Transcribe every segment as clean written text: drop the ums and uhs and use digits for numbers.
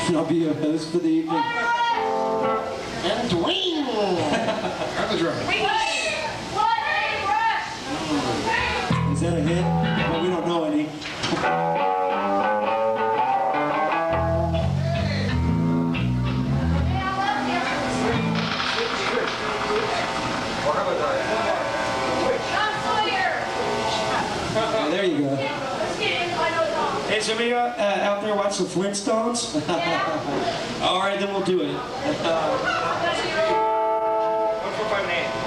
And I'll be your host for the evening. And Dwayne! I'm the drummer. Is that a hit? Well, we don't know any. There you go. Hey, somebody out there watch the Flintstones? All right, then we'll do it. 1, 4, 5, and 8.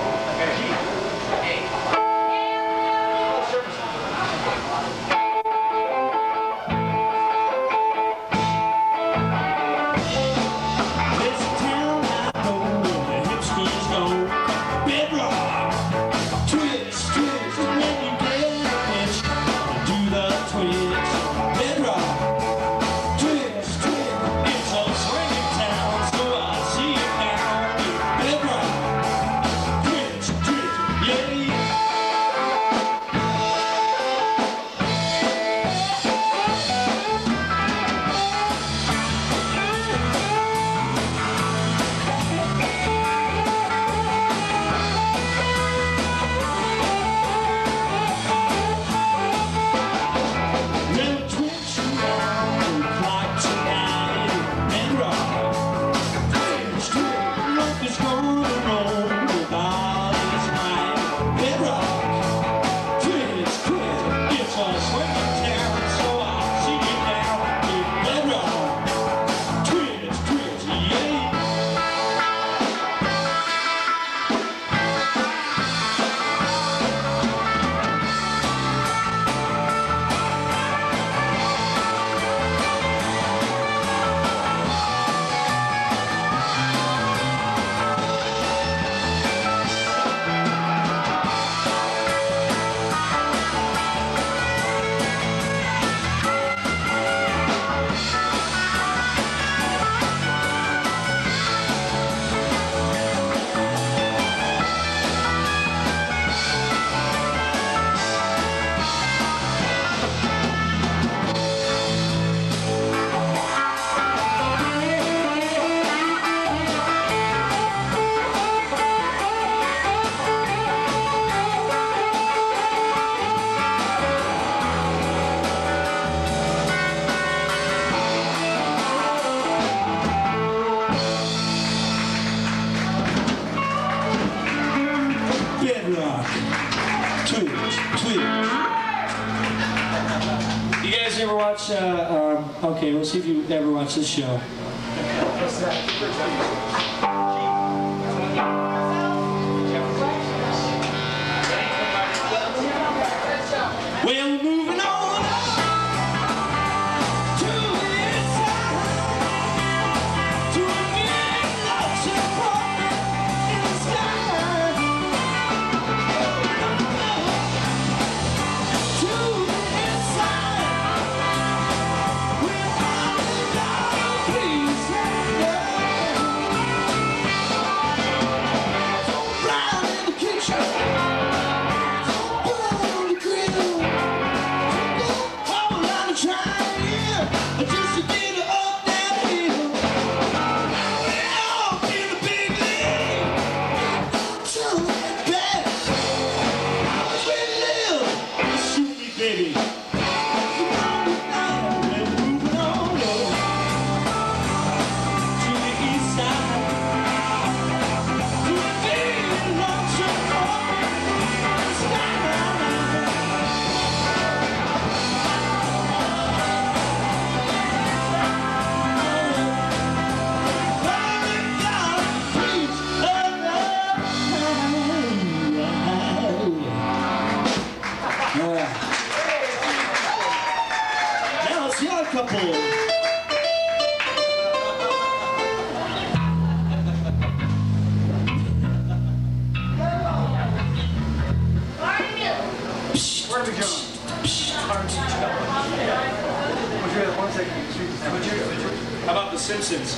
You guys ever watch, okay, we'll see if you ever watch this show. Well, moving on to the side, to a big ocean park in the sky. To the inside, with all the dark peace and love. Brown in the kitchen. Just to get her up that hill. Out in the big league. To that back. We live. Shoot me, baby. Come on now, we're moving on to the east side. To the big lonesome park in the sky. Now it's the Odd Couple. Where are we going? How about the Simpsons?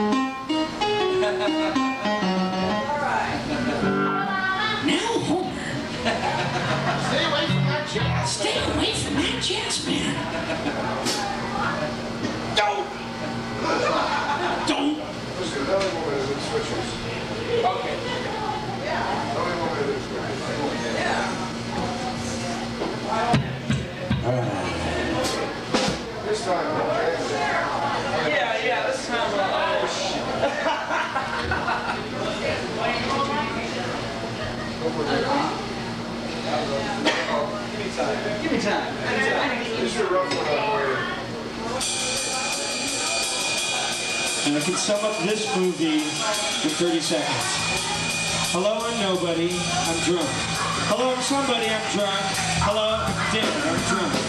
Now, Homer. Stay away from that jazz. Stay away from that jazz man. Don't. And I can sum up this movie in 30 seconds. Hello, I'm nobody, I'm drunk. Hello, I'm somebody, I'm drunk. Hello, I'm dead, I'm drunk.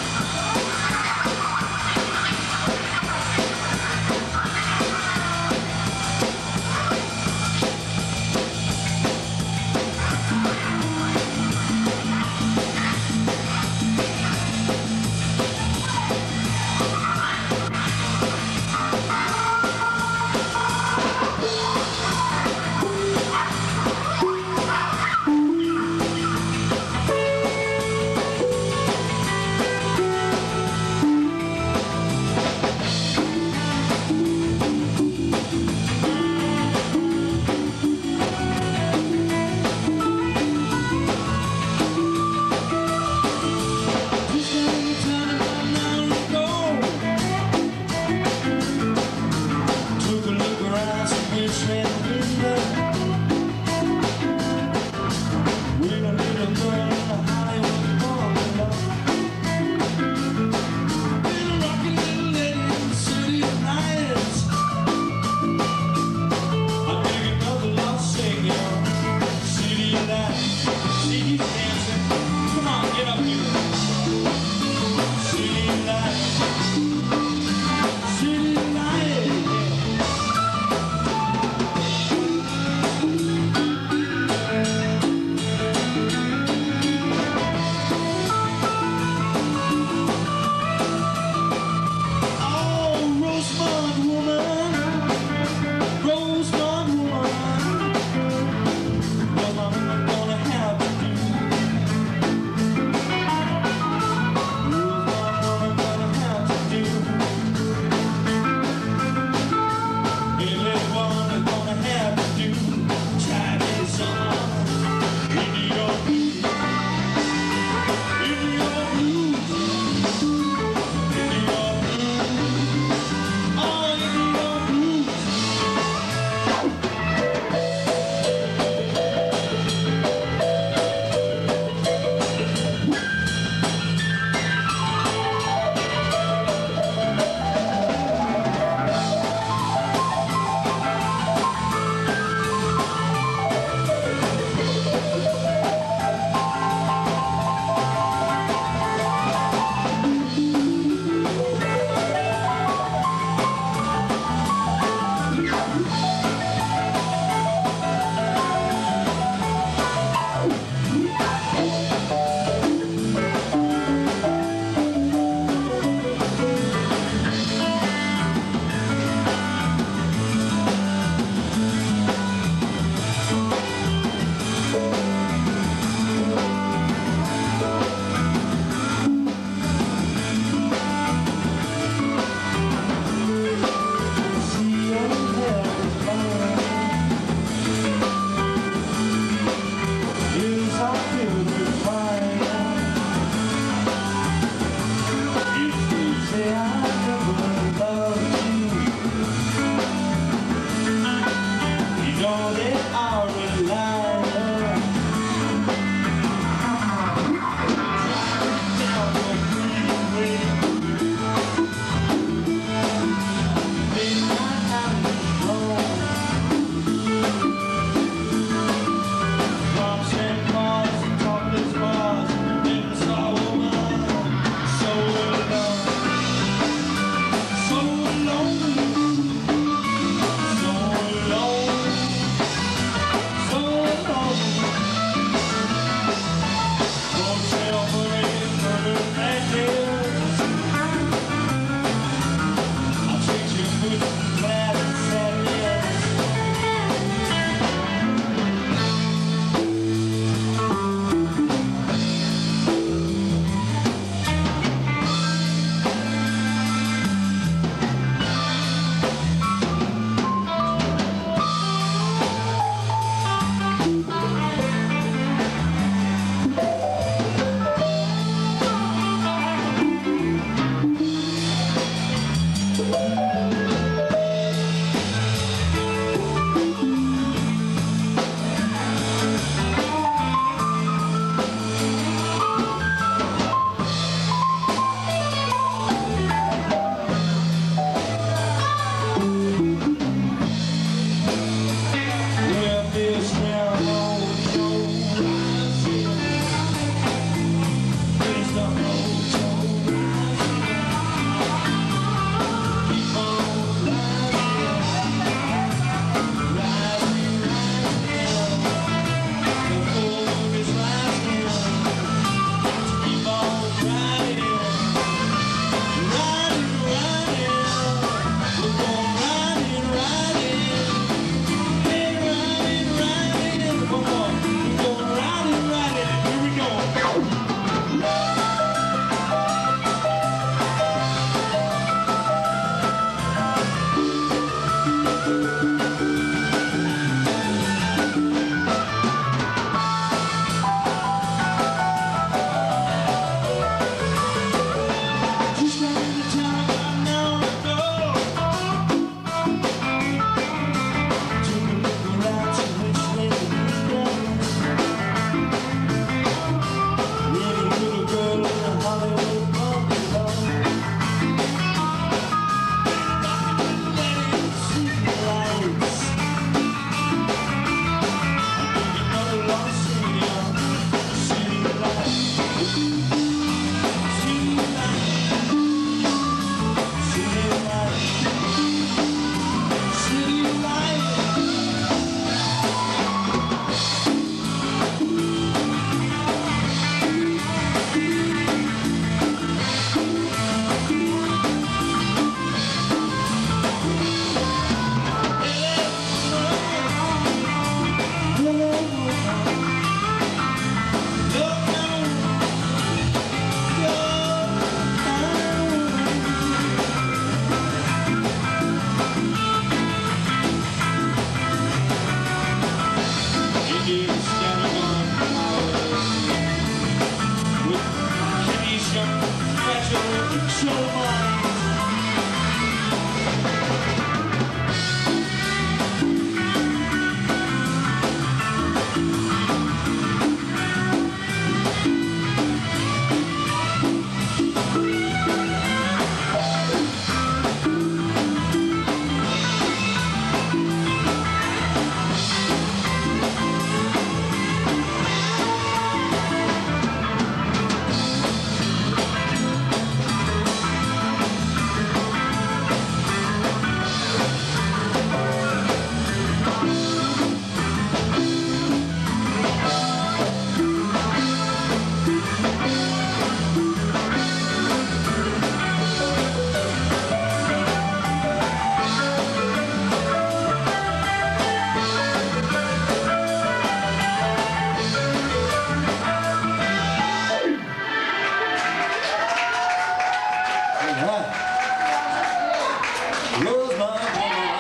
Rosemont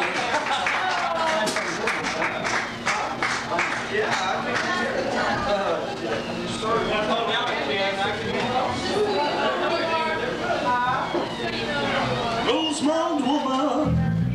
woman.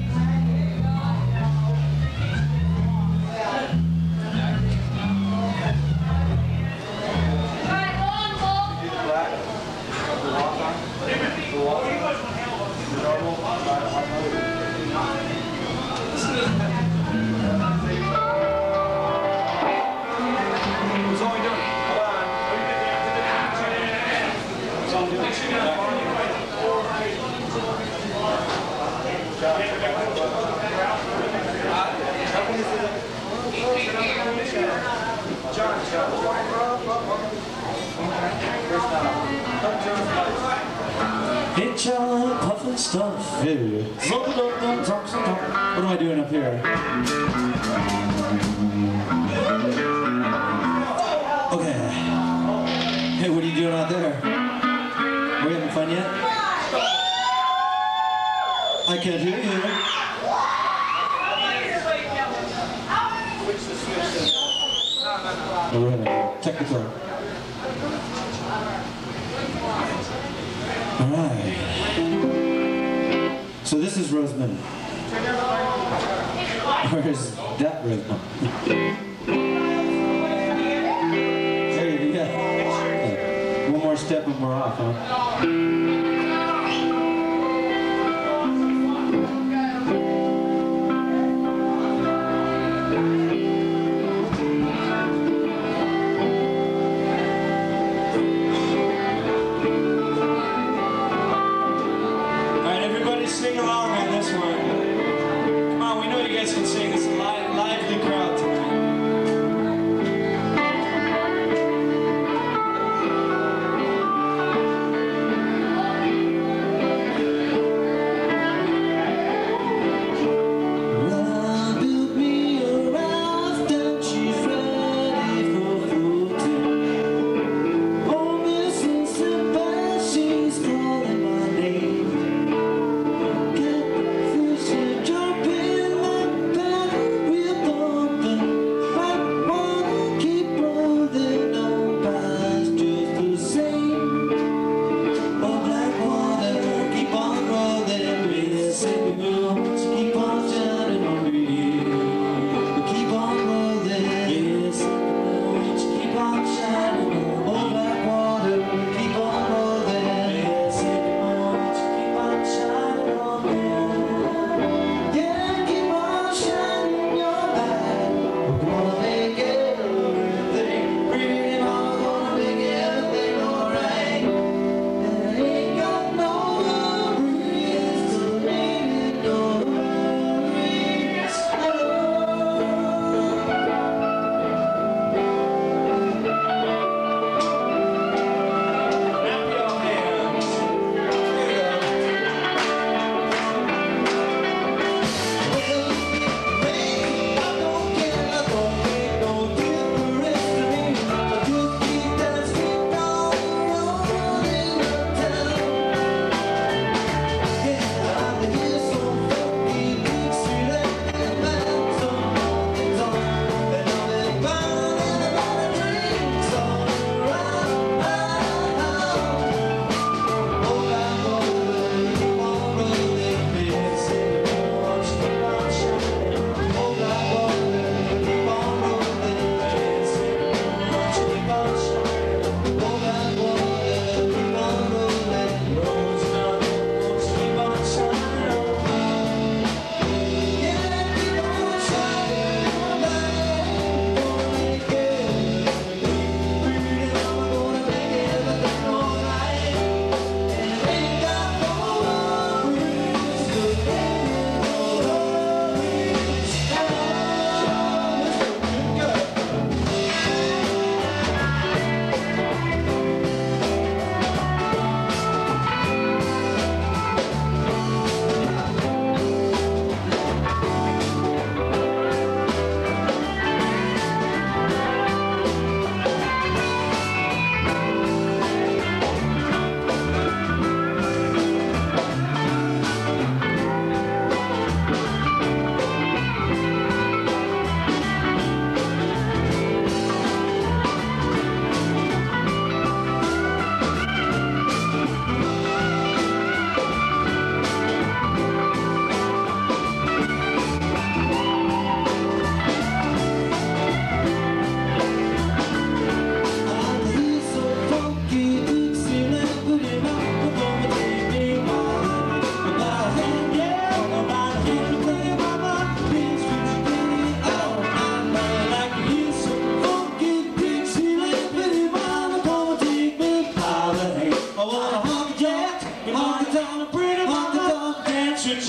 Hey, John, puffin' stuff. Hey. What am I doing up here? Okay. Hey, what are you doing out there? Are we having fun yet? I can't hear you. Oh, we're having technical. Alright. So this is Rosemont. Where's that Rosemont? There you go. One more step and we're off, huh? Sing along on this one. Come on, we know you guys can sing. It's a lively crowd tonight. Well, build me a raft and she's ready for floating. Oh, Mrs. Sebastian's calling my name. No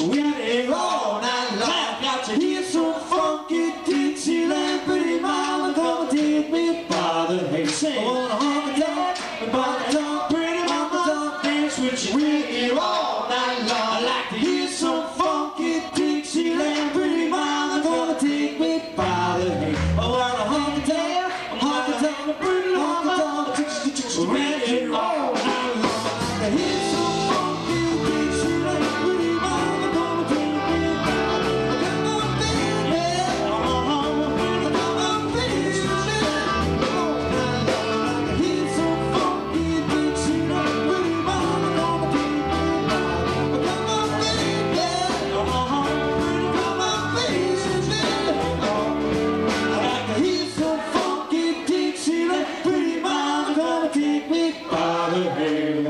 waiting all night long. Got to hear some funky Dixieland. Pretty mama, come and take me by the hand. Sing. I wanna honky tonk, by the tongue. Pretty mama, don't dance with you. Waiting all night long. I like to hear some funky Dixieland. Pretty mama, come and take me by the hand. I wanna honky tonk, pretty mama, don't dance with you. Waiting all night long. I hear some funky Dixieland. Pretty mama, come and take me by the hand. Come on, baby. Come on, baby. All night long. I hear some funky Dixieland. Pretty mama, come and take me by the hand. Come on, baby. Come on, baby. I like to hear some funky Dixieland. Pretty mama, come and take me by the hand.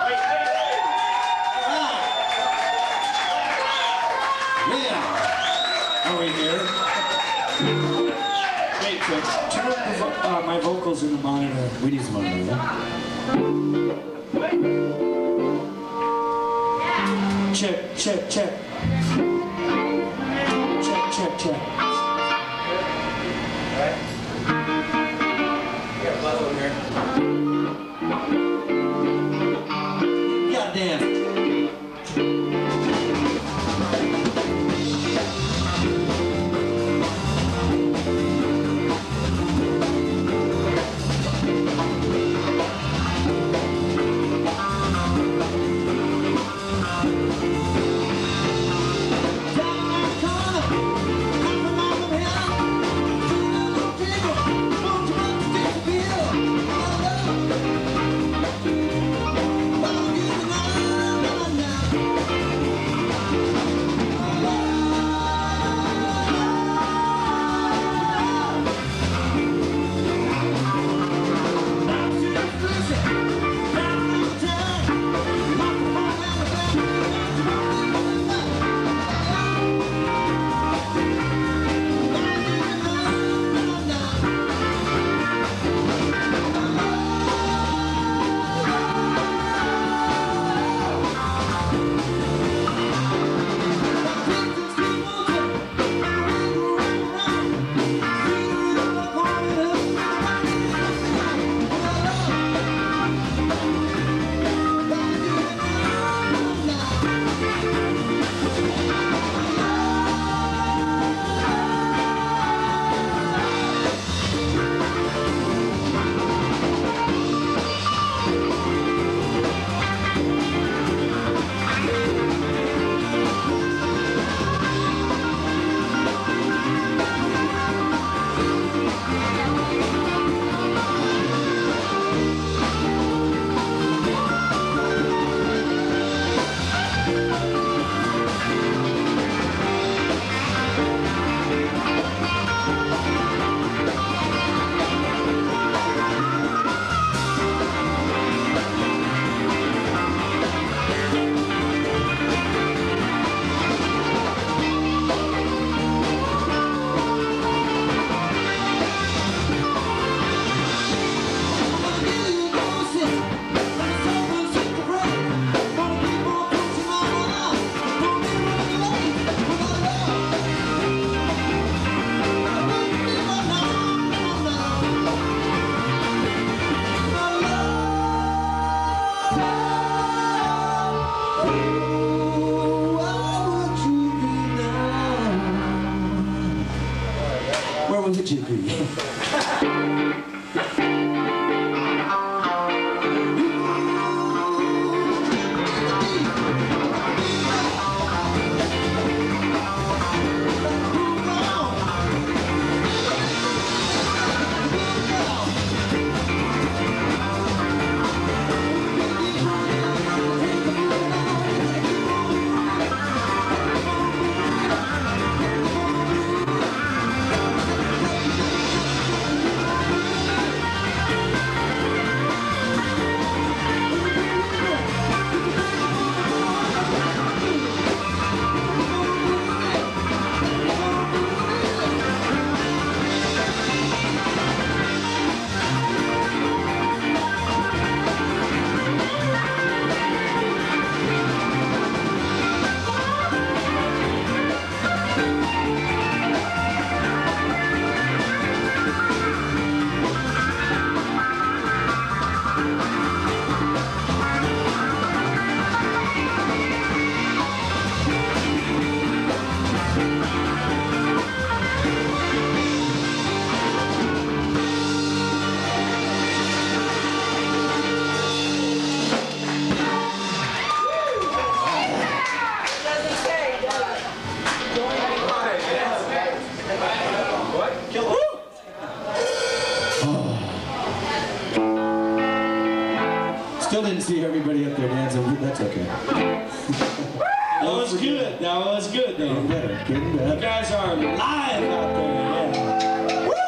Yeah. Are we here? Wait, turn up my vocals in the monitor. We need some monitor, yeah? Check, check, check. Check, check, check. Goddamn. Where would you be? better, getting better. You guys are live out there, yeah. Woo!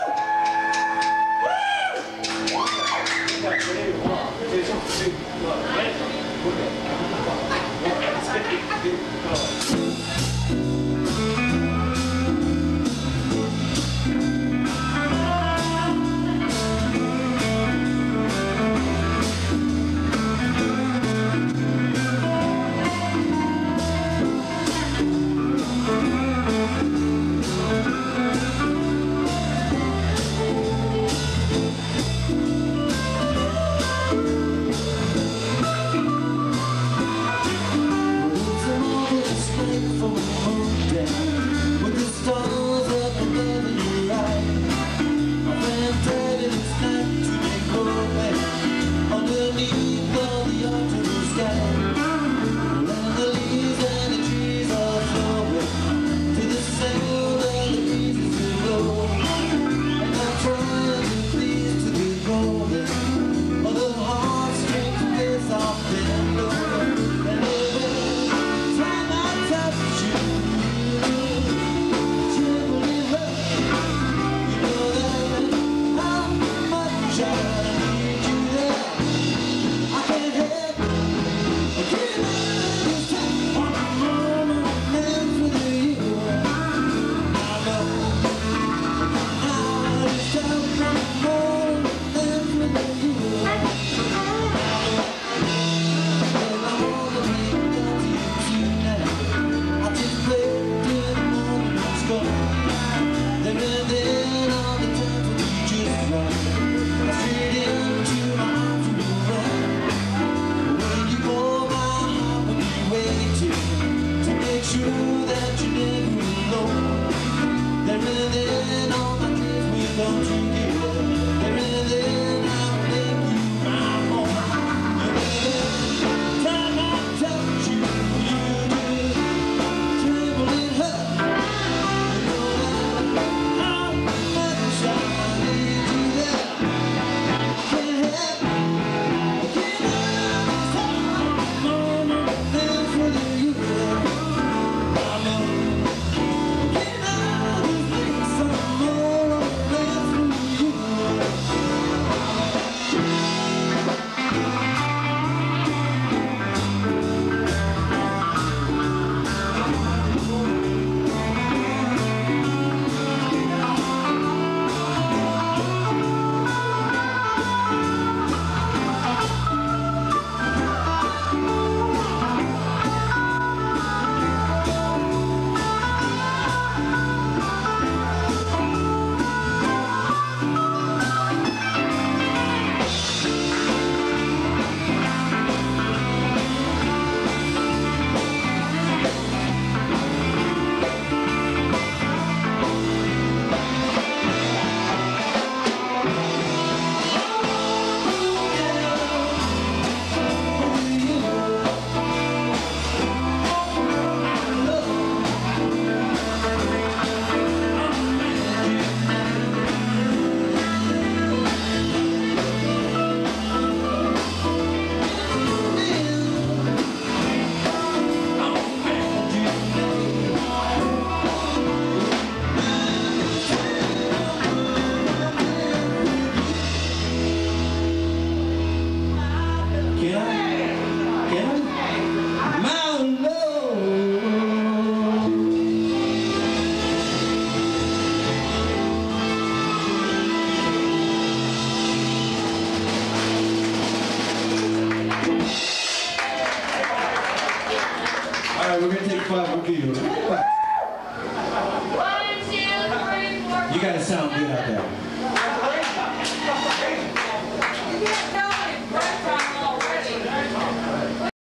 We're going to take 5 with you. 1, 2, 3, 4. You got to sound